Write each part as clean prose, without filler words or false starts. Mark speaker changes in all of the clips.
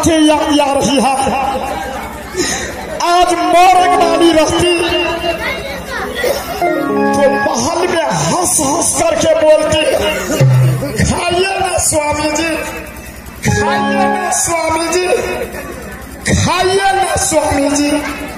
Speaker 1: आंखें याद आ रही है। आज मरने वाली रहती तो महल में हंस हंस करके बोलती, खाइए ना स्वामी जी, खाइए ना स्वामी जी, खाइए ना स्वामी जी।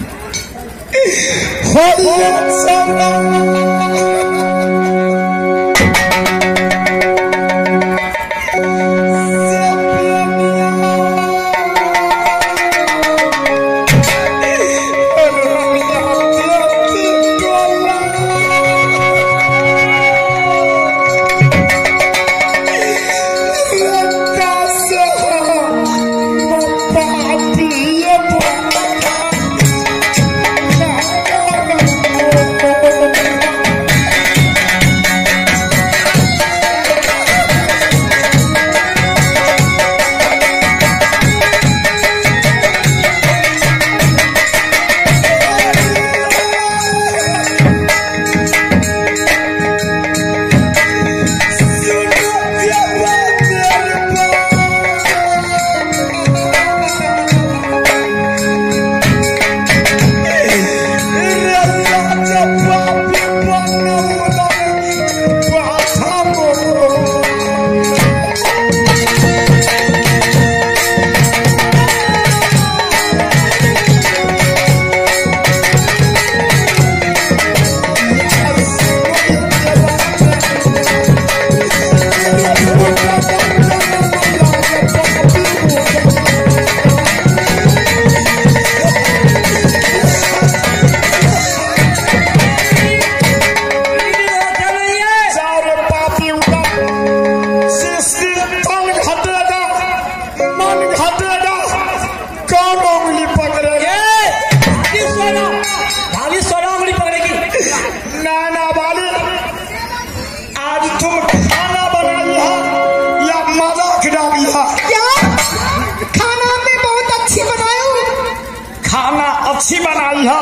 Speaker 1: अच्छी बनाई है।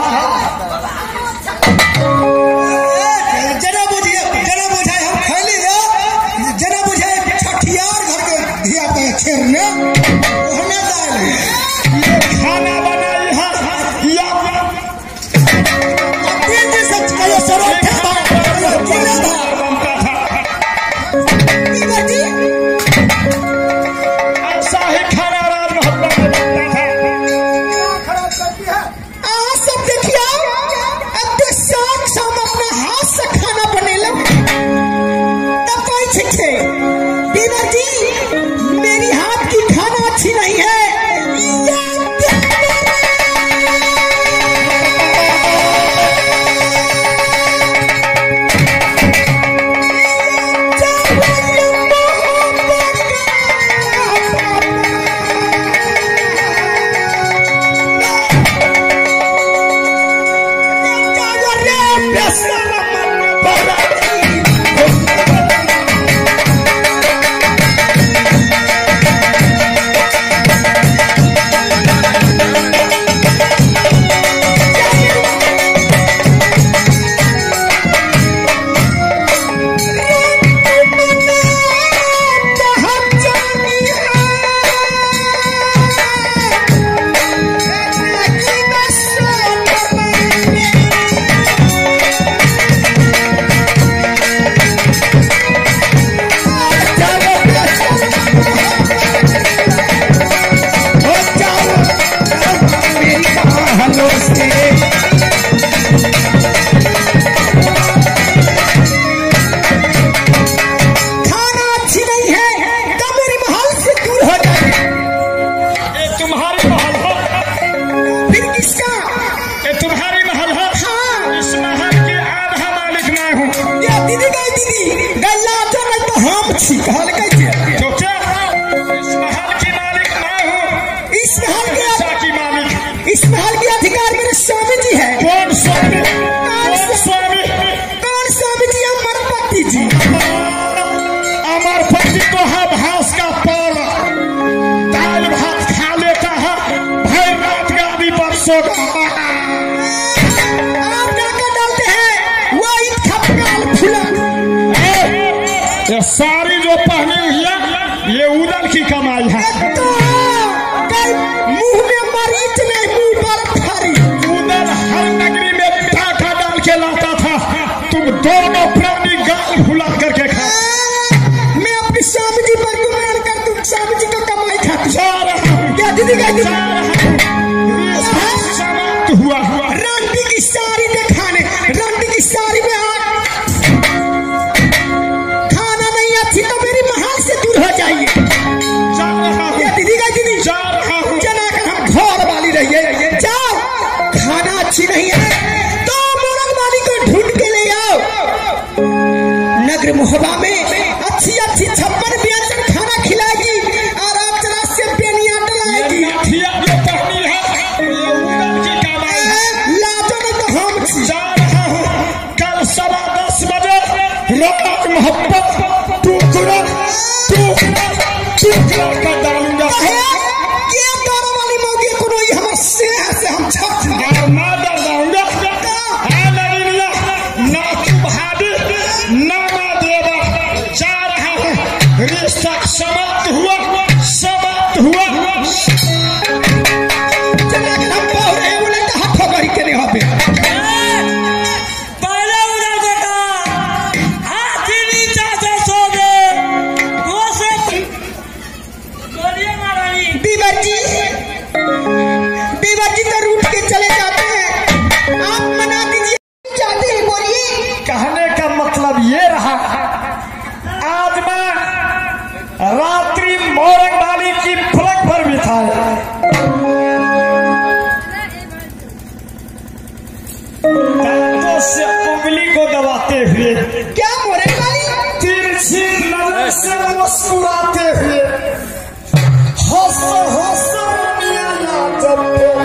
Speaker 2: जना बुझे हम खैली रे, जना बुझे छठियार घर के धिया पे खेलने होने दाल
Speaker 1: ये खाना बनाई है या
Speaker 2: अपने जैसे कयो सरो थे बोले
Speaker 1: बनता था।
Speaker 2: बेटी
Speaker 1: ऐसा ही खाना राजमहल में बनता था।
Speaker 2: मेरी हाथ की खाना अच्छी नहीं है। इस महल के अधिकार मेरे स्वामी जी है।
Speaker 1: कौन स्वामी?
Speaker 2: कौन स्वामी जी? अमर पति जी।
Speaker 1: अमर पति तो है भैंस का पाल, दाल भात खा लेता है, भैरनाथ गादी पर सोता
Speaker 2: आप डाका डालते हैं वो खपकाल फुला।
Speaker 1: ये सारी जो पहनी हुई है ये उदल की कमाई है।
Speaker 2: तो मुंह में मरीच नहीं, मुंह पर खरी।
Speaker 1: उधर हर नगरी में टाका डाल के लाता था, तुम दोनों प्राणी गाल फुला करके खा।
Speaker 2: मैं अपनी स्वामी जी पर गुमान कर दूं, स्वामी जी का कमाई खाती।
Speaker 1: जा रहा हूं,
Speaker 2: क्या दीदी का
Speaker 1: समाप्त हुआ हुआ।
Speaker 2: रंडी की साड़ी दिखाने, रंडी की साड़ी में खाना नहीं अच्छी तो मेरी महल से दूर हो जाइए।
Speaker 1: जा रहा हूं,
Speaker 2: दीदी का दीदी
Speaker 1: जा रहा हूं।
Speaker 2: जना कर हम घर वाली रहिए। जाओ, खाना अच्छी नहीं है तो मोरंग वाली को ढूंढ के ले आओ। नगर मोहबा में अच्छी अच्छी 56 व्यंजन खाना खिलाएगी और आप जरा से बेनिया डलाएगी।
Speaker 1: लाठियां जो पहनी है ये उधर की कमाई है।
Speaker 2: लाजो नहीं तो हम
Speaker 1: जा रहा हूं, कल 10:15 बजे रोक मोहब्बत टुकड़ा कर डालूंगा।
Speaker 2: ये दोनों वाली मौके को नहीं हम शहर से हम छप
Speaker 1: मैं डर जाऊंगा। ना तुम्हारी ना मैं देवा। जा रहा हूं, रिश्ता समाप्त हुआ, समाप्त हुआ।
Speaker 2: जना कर हम बहुरे उन्हें कहा ठोकरी के नहीं होते।
Speaker 3: पहले उधर देखा हाथ नीचा से सो गए, वो से गोलियां मारी।
Speaker 2: बीवर जी तो रूठ के चले जाते हैं, आप मना दीजिए। चाहते हैं बोलिए।
Speaker 1: कहने का मतलब ये रहा, आज मैं रात्रि मोरंग वाली की फलक पर बिठाया। दांतों से उंगली को दबाते हुए,
Speaker 2: क्या मोरंग वाली?
Speaker 1: तिरछी नजर से मुस्कुराते हुए, हंस हंस दुनिया जब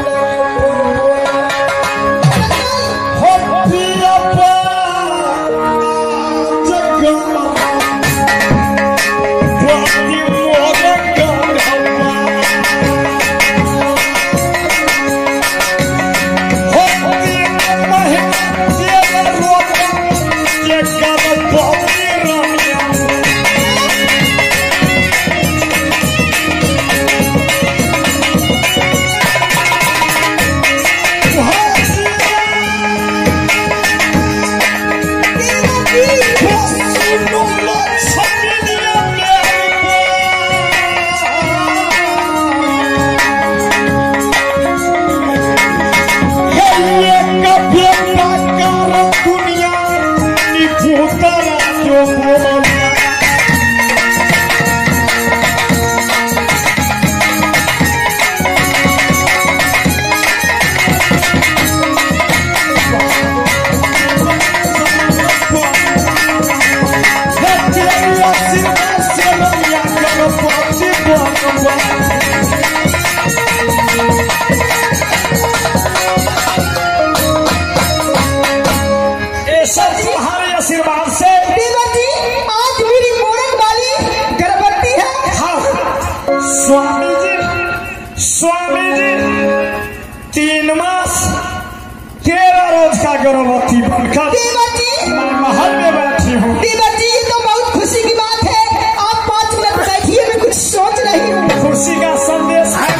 Speaker 1: तुम्हारे आशीर्वाद से
Speaker 2: बीवर जी आज मेरी मोरंग वाली गर्भवती है।
Speaker 1: हाँ, स्वामी जी 3 मास 13 रोज का गर्भवती बनकर
Speaker 2: बीवर जी
Speaker 1: मैं महल में बैठी हूँ।
Speaker 2: बीवर जी ये तो बहुत खुशी की बात है। आप 5 मिनट बैठिए, मैं कुछ सोच रही हूँ।
Speaker 1: खुशी का संदेश है।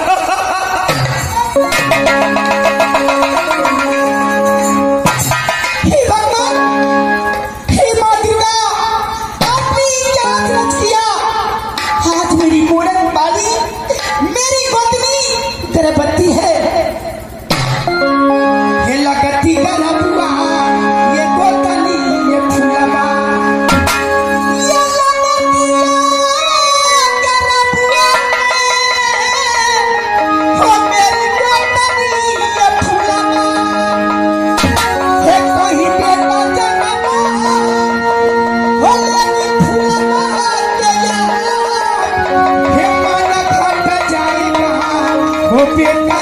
Speaker 2: गर्भवती है, ये लगती गरबुआ, ये गोतनी, ये फुलवा, ये लगतिया गरबुआ, हो मेरी गोतनी, ये फुलवा, हे कहीं बेटा जनवा, हो लेनी फुलवा के यार, हे माना घट जाएगा, हो बेटा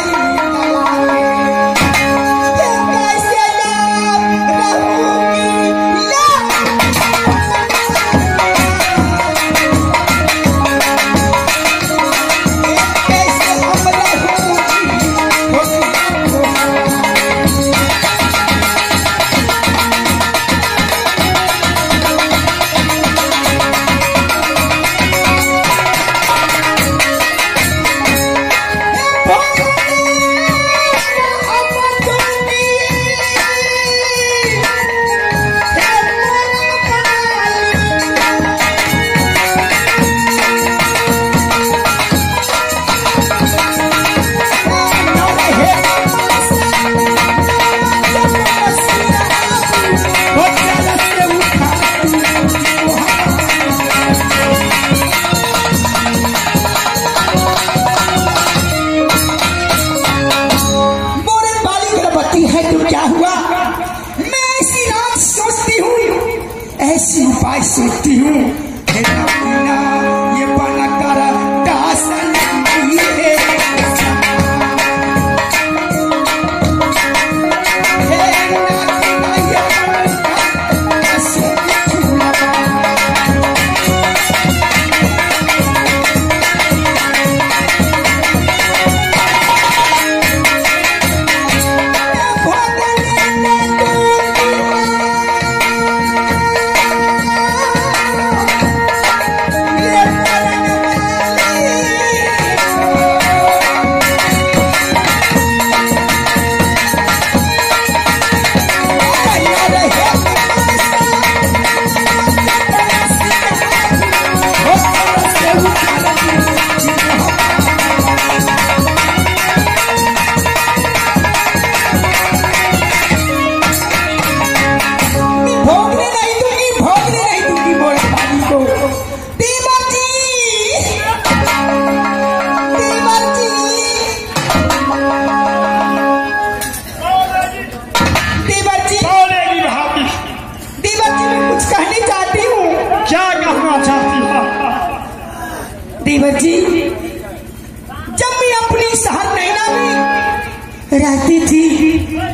Speaker 2: देवर जी, जब मैं अपनी शहर नैना में रहती थी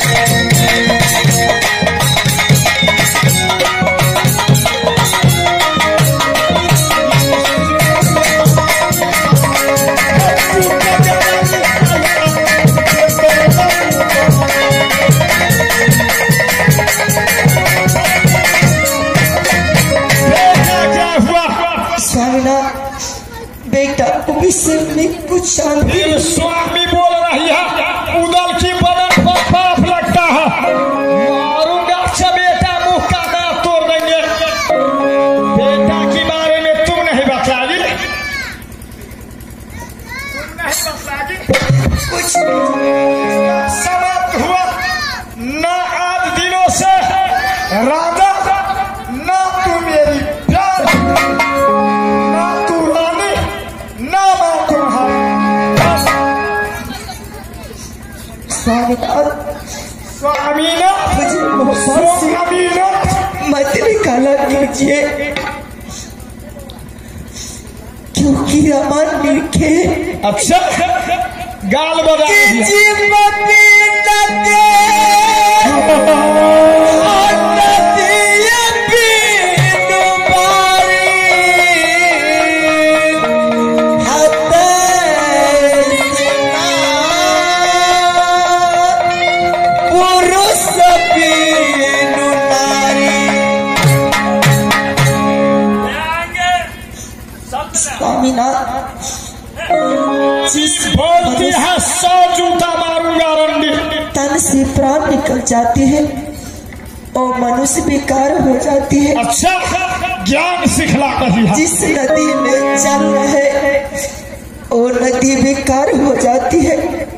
Speaker 2: बेटा, विषय में कुछ शांति।
Speaker 1: स्वामी बोल रही है, उदल की बदन पर पाप लगता है, मारूंगा अच्छा बेटा, मुंह का दांत तोड़ देंगे। बेटा के बारे में तुम नहीं बताओगी?
Speaker 2: कुछ
Speaker 1: समाप्त हुआ न आज दिनों से राजा, न तू मेरी प्यार, न तू रानी, न मैं तुम्हारी। स्वामीनाथ, स्वामीनाथ,
Speaker 2: मत निकाला कीजिए, क्योंकि रमन लिखे।
Speaker 1: अच्छा, गाल बजा बोलती है 100 जूता मारूंगा रंडी।
Speaker 2: तन से प्राण निकल जाते हैं और मनुष्य बेकार हो जाती है।
Speaker 1: अच्छा, ज्ञान सिखला रही है।
Speaker 2: जिस नदी में चल रहे और नदी बेकार हो जाती है,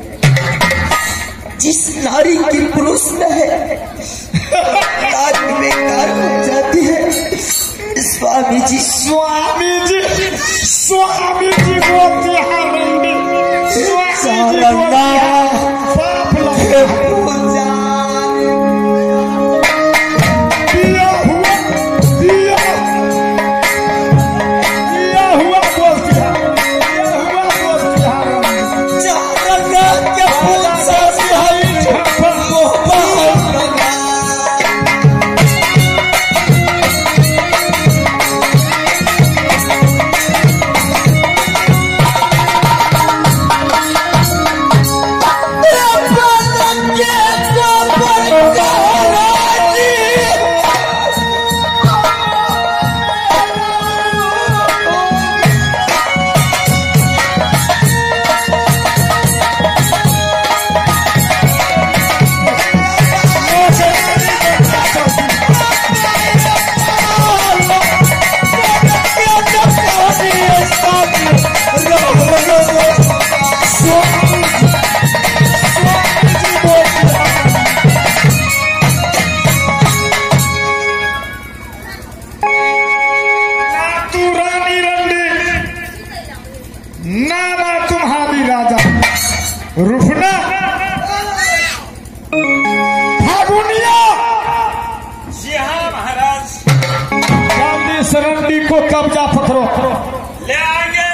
Speaker 2: जिस नारी की पुरुष न है नारी बेकार हो जाती है। स्वामी जी,
Speaker 1: स्वामी जी, स्वामी जी बोलती है रंडी, स्वामी जी बोलती है पाप लगता है। दिया हुआ, दिया हुआ बोलती है, दिया हुआ बोलती है रंडी।
Speaker 2: क्या पूछा
Speaker 1: रुफना फागुनिया।
Speaker 3: जी हाँ महाराज,
Speaker 1: जल्दी सरंडी को कब्जा पकड़ो।
Speaker 3: ले आएंगे,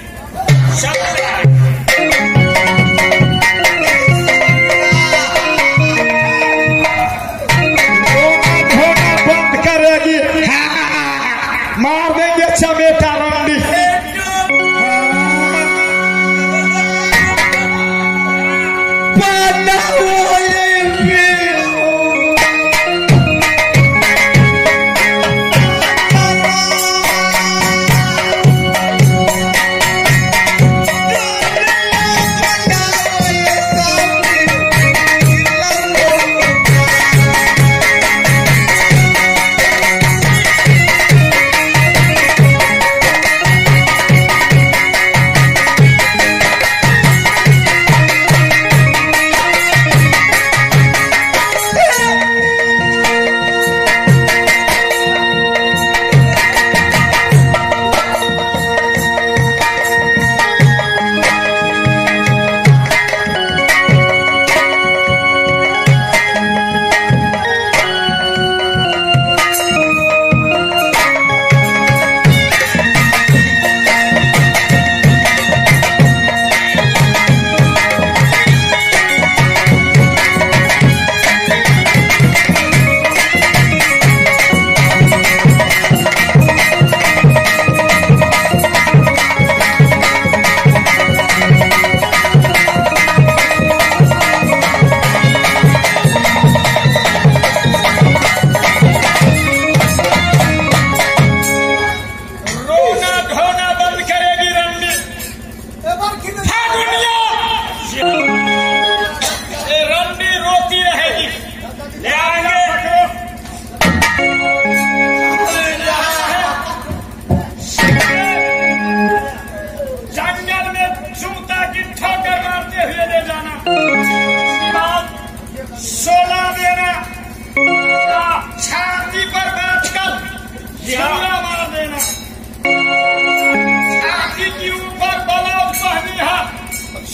Speaker 1: बंद करेगी, मार देंगे चमेटा रंडी।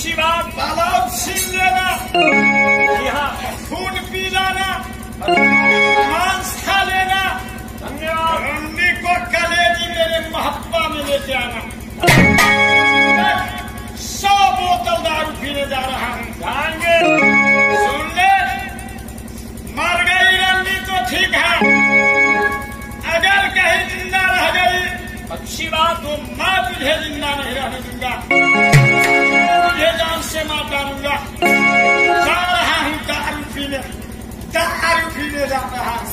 Speaker 3: अच्छी बात।
Speaker 1: तालाब छीन लेना,
Speaker 3: यहाँ
Speaker 1: खून पी जाना, मांस खा लेना,
Speaker 3: धन्यवाद।
Speaker 1: रंडी को कलेजी मेरे महब्बा में लेके आना। 100 बोतल दारू पीने जा रहा हूँ।
Speaker 3: जाएंगे।
Speaker 1: सुन ले, मर गई रंडी तो ठीक है, अगर कहीं जिंदा रह गई
Speaker 3: अच्छी बात।
Speaker 1: तो मैं तुझे जिंदा नहीं रहने दूंगा, तुझे जान से मार डालूंगा। जा रहा हूँ दारू पीने जा रहा हूँ।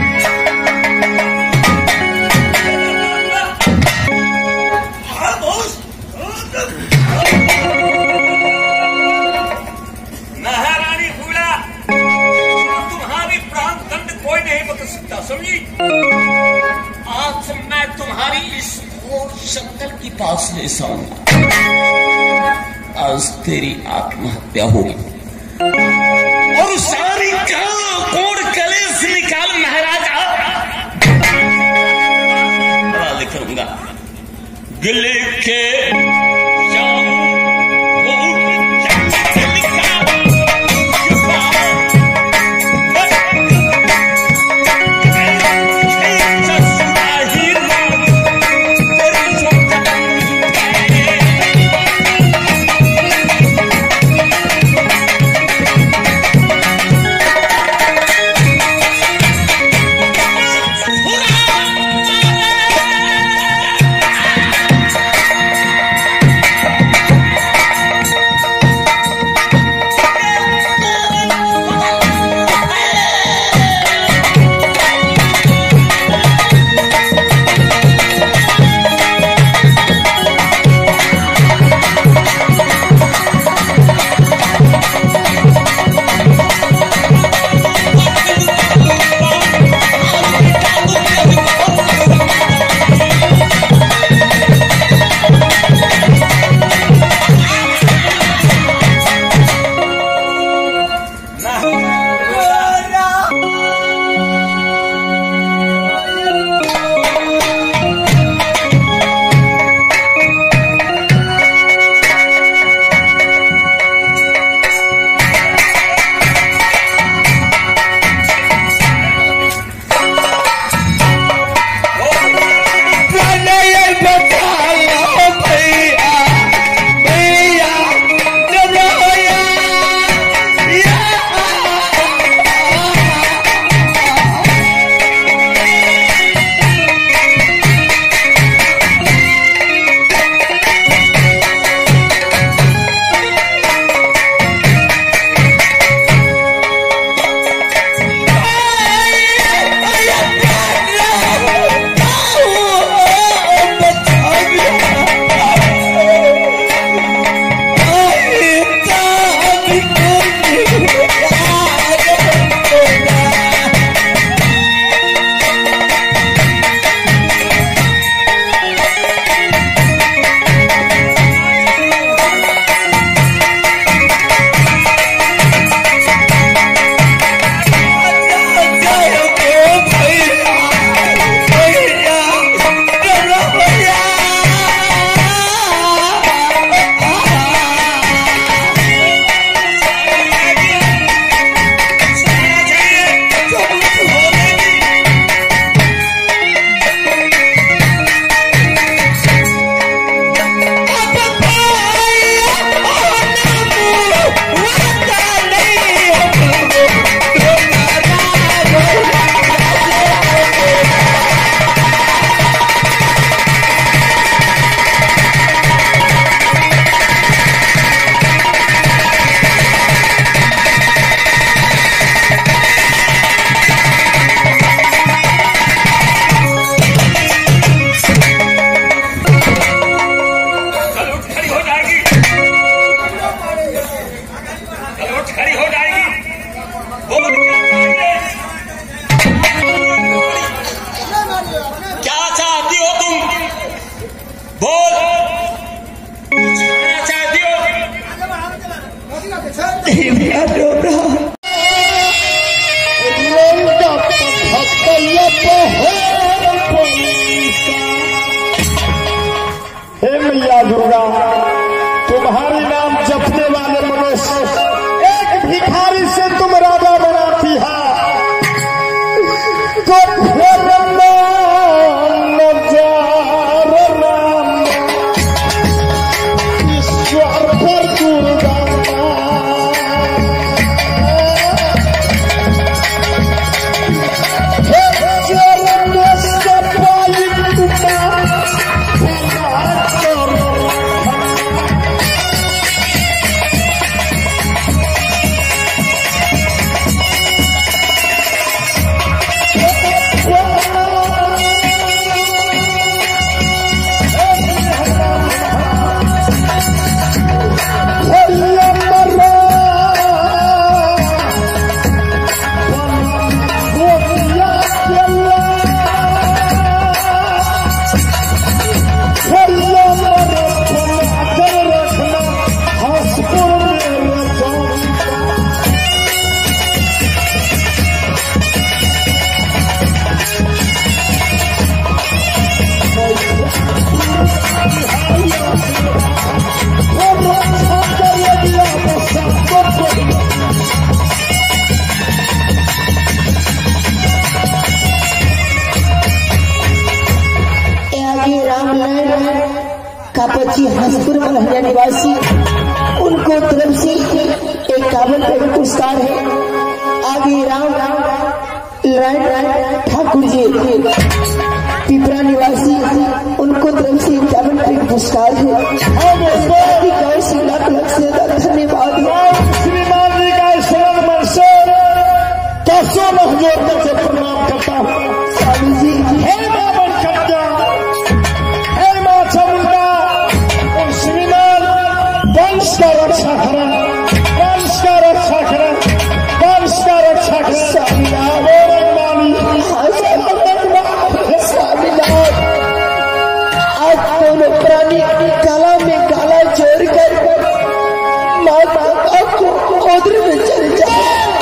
Speaker 3: महारानी फूला, तुम्हारी प्राण दंड कोई नहीं बदल सकता, समझी? आज मैं तुम्हारी इस घोर शक्ल की पास ले जाऊंगा। आज तेरी आत्महत्या होगी और सारी कोड़ कलेश निकाल महाराजा करूंगा। गिले के
Speaker 1: हे मैया दुर्गा, तुम्हारी नाम जपते
Speaker 2: भैया निवासी उनको तरफ से 51 पुरस्कार है। आगे राम ठाकुर जी पिपरा निवासी उनको तरफ से 51 पुरस्कार है। लाख लाख से धन्यवाद।
Speaker 1: श्रीमान जी का शरण मन से दसों महजोर से प्रणाम करता हूँ।
Speaker 2: स्वामी जी
Speaker 1: हे मां बनकट्टा, हे मां चामुंडा, उन श्रीमान वंश का रक्षा करें, वंश का रक्षा करें, वंश का रक्षा करें। स्वामीनाथ स्वामीनाथ आज दोनों प्राणी गला में गला जोड़कर माता को उधर में चल जाए।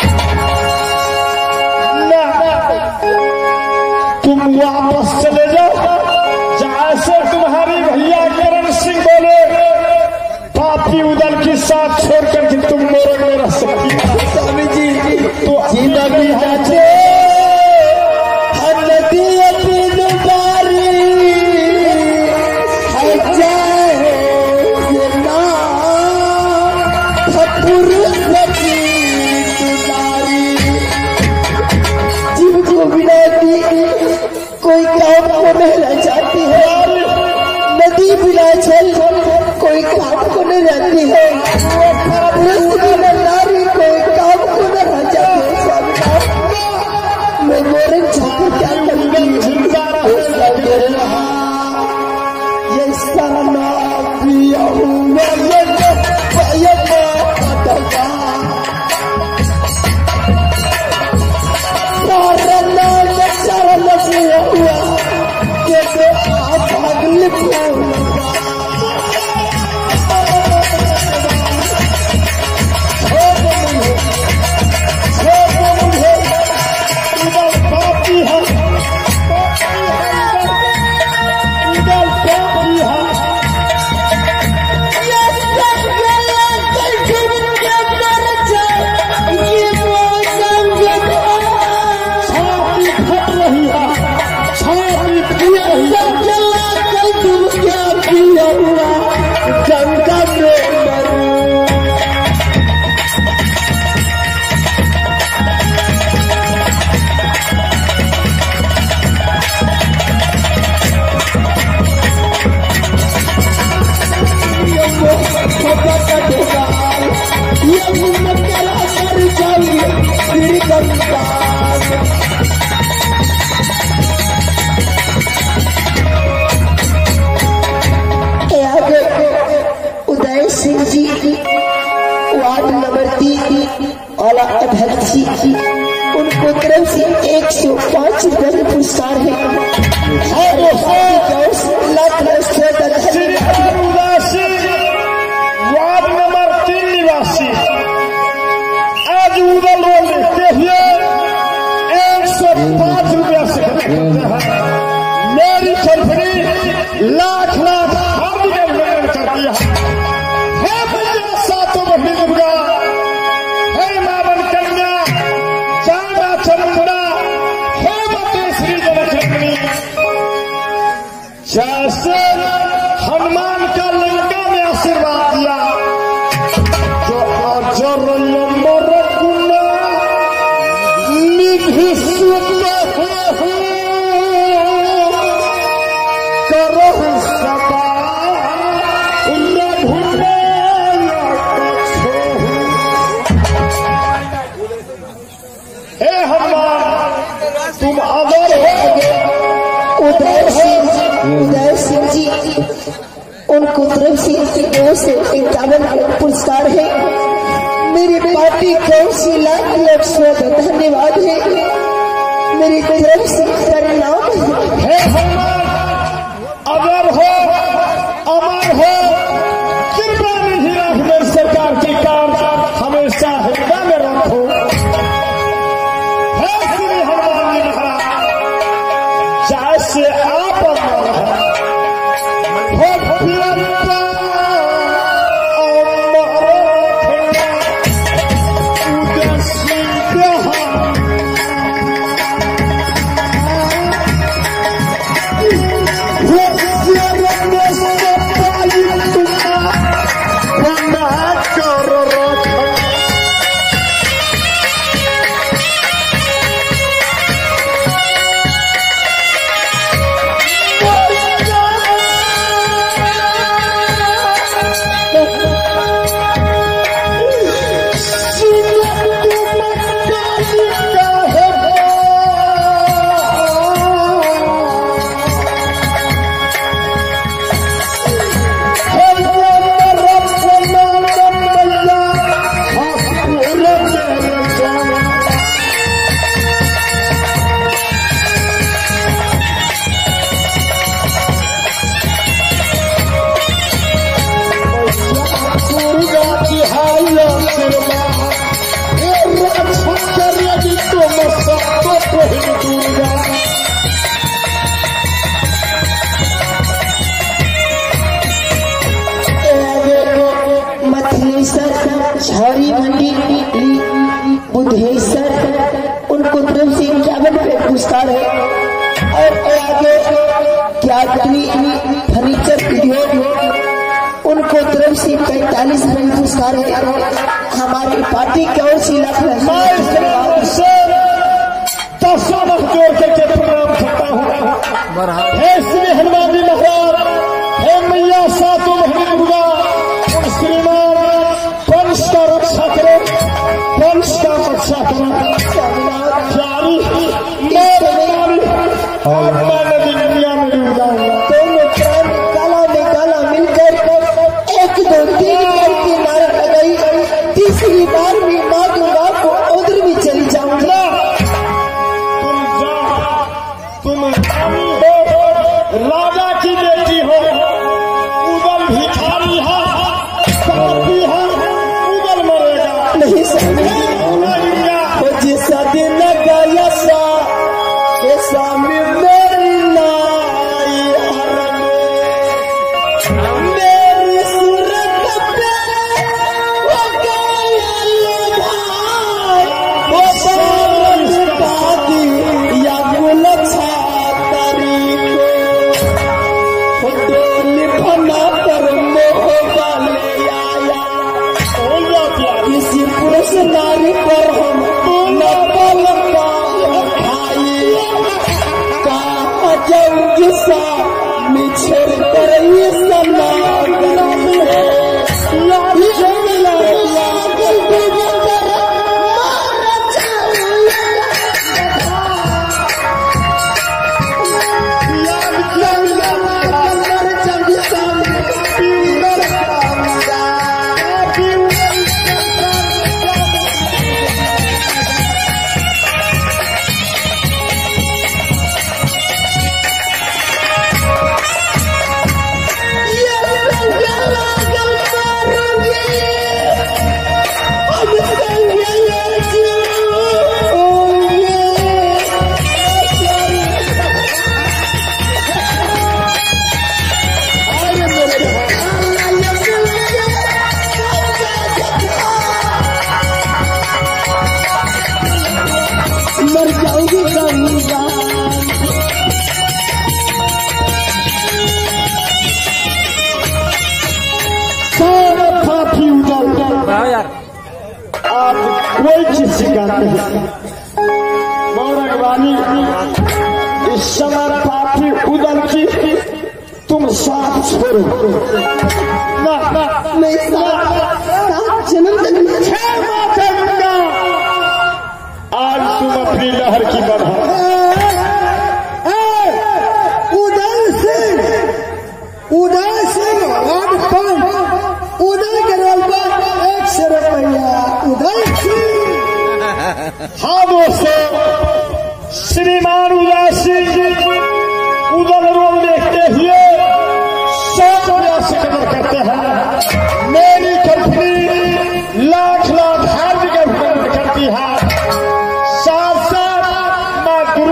Speaker 1: तुम वापस चले जाओ, जैसे तुम्हारी भैया करण सिंह बोले, पापी उदल की साथ छोड़कर कि तुम मोरंग में रह सकती हो।
Speaker 2: स्वामी जी
Speaker 1: तो
Speaker 2: जिंदगी जाचे नदी अपनी दुबारी है जाए ना पुरुष की दुबारी जीव को बिना कोई काम को नहीं चाहती है। नदी बिना जल कोई काम को नहीं रहती है। पुरुष बिना नारी कोई काम को नहीं चाहती है। स्वामीनाथ मैं मोरंग जाकर क्या करूंगी? ये सारा पिया हुआ उदय सिंह जी वार्ड नंबर 3 वाला अध्यक्ष जी उनको तरफ से 105 रुपए का पुरस्कार है।
Speaker 1: वार्ड नंबर 3 निवासी आज उदल रोल देखते हुए 105 रुपया से करते हैं। मेरी कंपनी लाख लाख हार्दिक अभिनंदन करती है। हे भैया सातों बहनी दुर्गा, हे मां बनकन्या, चांदा चामुंडा, हे माते श्री जनकंपनी, जैसे हनुमान का लंका में आशीर्वाद दिया, जो अजर अमर गुना निधि सुत करो सदा हे हनुमान, तुम अमर हो।
Speaker 2: उदय सिंह जी उनको तरफ से 251 पुरस्कार है। मेरी पार्टी कौशिला धन्यवाद है। मेरी तरफ से परिणाम
Speaker 1: हे हनुमान, अमर हो, अमर हो, कृपा निधि राघवेंद्र सरकार की कार हमेशा हृदय में रखो। हे श्री हनुमान जी महाराज, जैसे आप अमर हैं, हो प्रियंका अमर रखना उदय सिंह
Speaker 2: पुरस्कार है। और आगे क्या फर्नीचर उद्योग उनको तरफ से 45 रन पुरस्कार है। हमारी पार्टी की ओर से लाख
Speaker 1: जोड़ करके प्रोग्राम करता हूँ। हे श्री हनुमान महाराज, हे मैया सातों बहनी दुर्गा, उन श्रीमान वंश का रक्षा करो, वंश का रक्षा करो। प्यारी आत्मा नदी दुनिया में डूब जाऊंगा।
Speaker 2: दोनों प्राण काला में काला मिलकर 1 2 3 करके नारा लगाई। तीसरी बार भी माँ दुर्गा को उधर भी चली जाऊंगा।
Speaker 1: तुम राजा की बेटी हो, उदल भिखारी है, पापी है, उदल मरेगा
Speaker 2: नहीं समझ जैसा दिन गया सा ऐसा मेरी सूरत पे वो या गुल लिखना पर किसी पुरुष नारी पर हम नपल खाई का जंगिसा मिछर कर सना मर जाऊंगी कहूँगा।
Speaker 1: सारा फाफी उधर यार, आप कोई चीज सिखाते हैं मौरगवानी। इस समय फाफी उधर की तुम साथ छोड़ो ना,
Speaker 2: नहीं साथ जन्म
Speaker 1: आज तुम अपनी लहर की बढ़ा।
Speaker 2: उदय सिंह उदय के रोल पर 100 रुपया उदय सिंह।
Speaker 1: हाँ दोस्तों, श्रीमान उदय सिंह उदल रोल देखते हुए 100 रुपया से कदर करते हैं। मेरी कंपनी लाख हार्दिक अभिनंदन करती है। साथ साथ माँ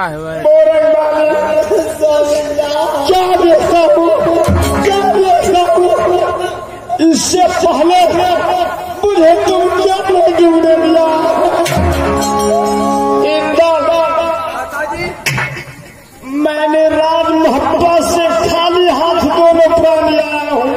Speaker 1: क्या देखता हूँ इससे पहले मुझे तुम क्या नहीं ढूंढे दिया। मैंने राज मोहब्बत से खाली हाथ दोनों प्राण आया हूँ।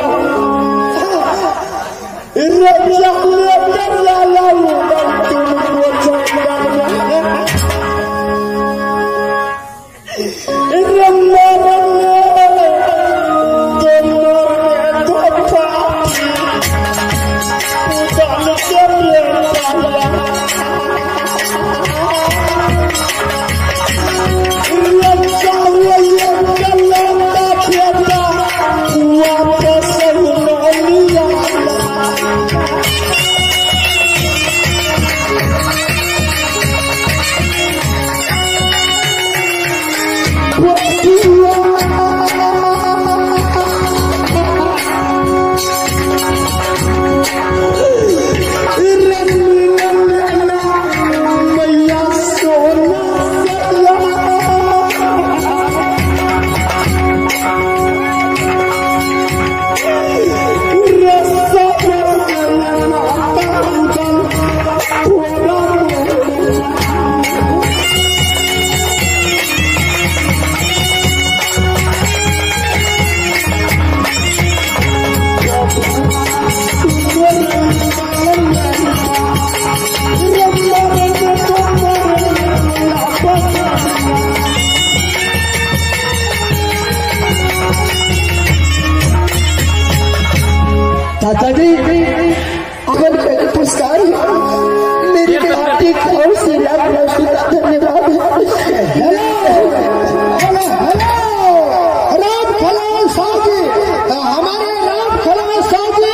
Speaker 2: चाचा जी अगर पुरस्कार मेरी बेटी और से लाख धन्यवाद। Hello hello hello Ram Khalal साहब जी, हमारे राम खलाल साहब जी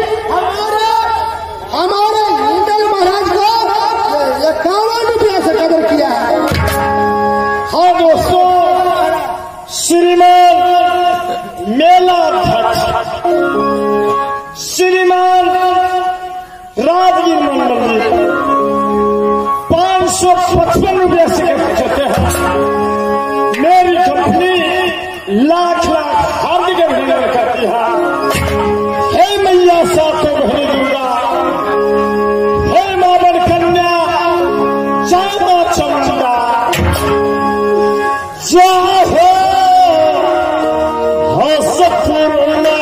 Speaker 2: हमारे हिंदल महाराज को 51 रुपया से कदर किया है।
Speaker 1: हाँ दोस्तों, श्रीमान मेला श्रीमान राजगीर मंडल जी 555 रुपया से कहते हैं। मेरी कंपनी लाख लाख हार्दिक अभिनंदन करती है। हे मैया सातों बहनी दुर्गा, हे मावन कन्या चांदा चमचदा, चाहे हसपुरना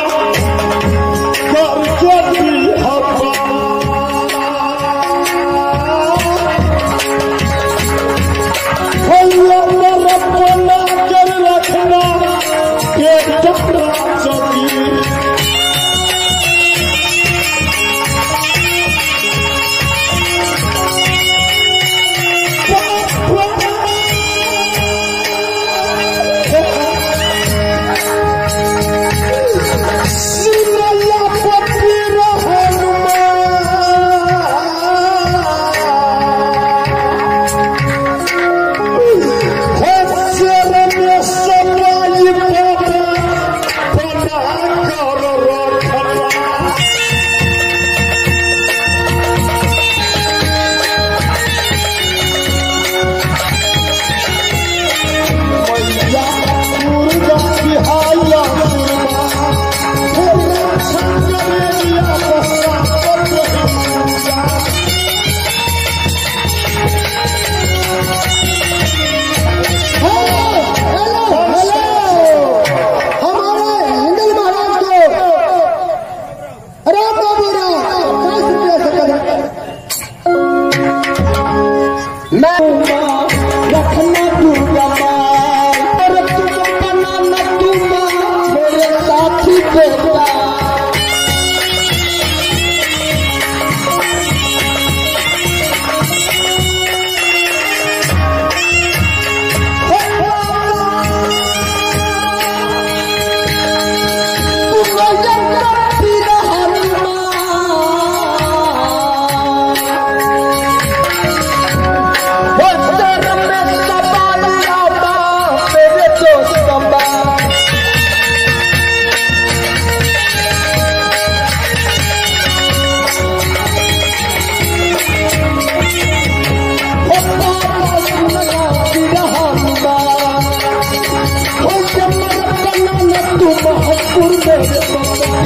Speaker 1: महत्पुर मेरे बाबा।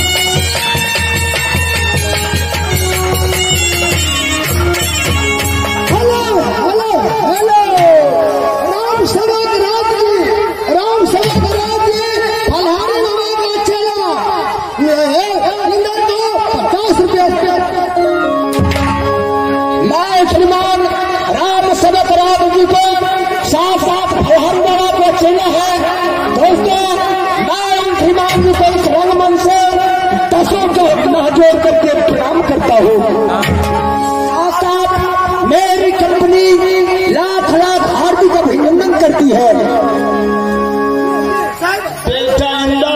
Speaker 1: हेलो हेलो हेलो राम सेवक राज जी, राम सेवक राज जी फलहारी बाबा का चेला, ये इंदर को 50 रुपया। मैं श्रीमान राम सेवक राज जी को साथ साथ फलहारी बाबा को चेला है। दोस्तों, मैं श्रीमान जी को इस रंगमंच से 10 का जोड़ करके प्रणाम करता हूँ। मेरी कंपनी लाख लाख हार्दिक अभिनंदन करती है। बेटा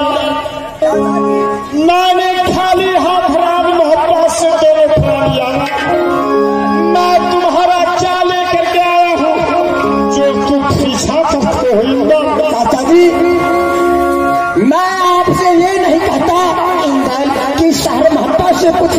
Speaker 1: मैंने खाली हाथ राम मोहब्बत से दोनों लिया। मैं तुम्हारा चा लेकर के आया हूँ जो तुम पीछा करते हो। चाचा जी, मैं आपसे ये नहीं कहता कि शहर मोहब्बत से कुछ